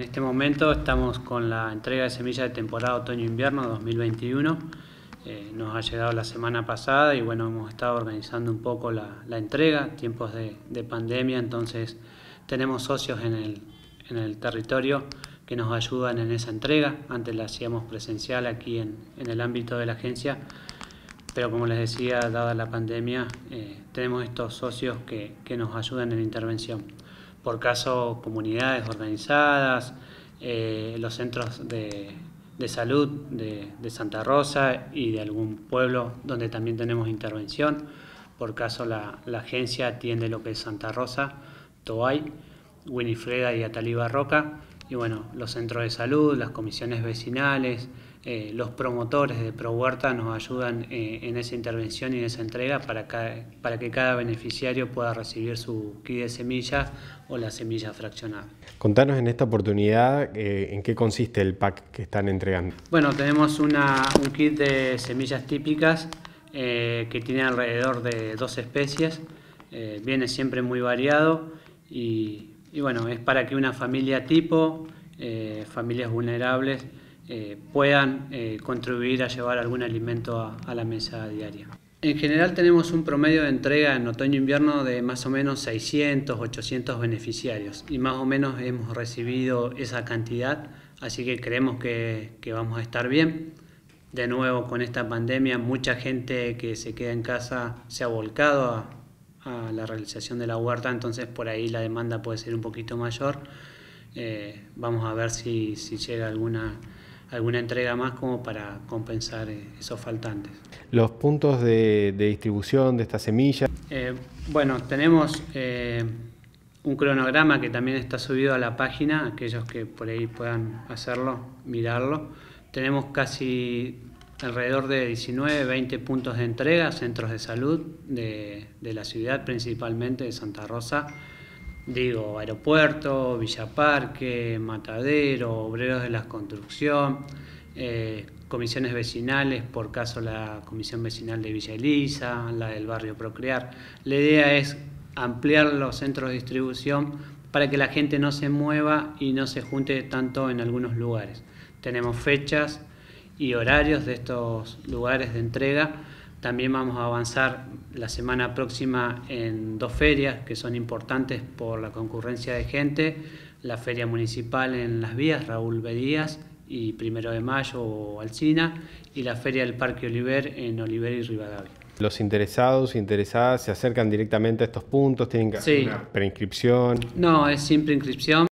En este momento estamos con la entrega de semillas de temporada otoño-invierno 2021. Nos ha llegado la semana pasada y bueno, hemos estado organizando un poco la entrega, tiempos de pandemia, entonces tenemos socios en el territorio que nos ayudan en esa entrega. Antes la hacíamos presencial aquí en el ámbito de la agencia, pero como les decía, dada la pandemia, tenemos estos socios que nos ayudan en la intervención. Por caso, comunidades organizadas, los centros de salud de Santa Rosa y de algún pueblo donde también tenemos intervención. Por caso, la agencia atiende lo que es Santa Rosa, Toay, Winifreda y Atalí Barroca. Y bueno, los centros de salud, las comisiones vecinales, los promotores de ProHuerta nos ayudan en esa intervención y en esa entrega para que cada beneficiario pueda recibir su kit de semillas o la semilla fraccionada. Contanos en esta oportunidad en qué consiste el pack que están entregando. Bueno, tenemos un kit de semillas típicas que tiene alrededor de 2 especies, viene siempre muy variado y bueno, es para que una familia tipo, familias vulnerables, puedan contribuir a llevar algún alimento a la mesa diaria. En general tenemos un promedio de entrega en otoño-invierno de más o menos 600, 800 beneficiarios y más o menos hemos recibido esa cantidad, así que creemos que vamos a estar bien. De nuevo, con esta pandemia, mucha gente que se queda en casa se ha volcado a la realización de la huerta, entonces por ahí la demanda puede ser un poquito mayor. Vamos a ver si llega alguna entrega más como para compensar esos faltantes. Los puntos de distribución de esta semilla. Bueno, tenemos un cronograma que también está subido a la página, aquellos que por ahí puedan hacerlo, mirarlo. Tenemos casi alrededor de 19, 20 puntos de entrega, centros de salud de la ciudad, principalmente de Santa Rosa. Digo, Aeropuerto, Villa Parque, Matadero, Obreros de la Construcción, comisiones vecinales, por caso la comisión vecinal de Villa Elisa, la del barrio Procrear. La idea es ampliar los centros de distribución para que la gente no se mueva y no se junte tanto en algunos lugares. Tenemos fechas y horarios de estos lugares de entrega. También vamos a avanzar la semana próxima en 2 ferias que son importantes por la concurrencia de gente. La feria municipal en Las Vías, Raúl B. Díaz, y 1 de Mayo o Alsina, y la feria del Parque Oliver en Oliver y Rivadavia. Los interesados, interesadas, se acercan directamente a estos puntos, tienen que hacer una preinscripción. No, es sin preinscripción.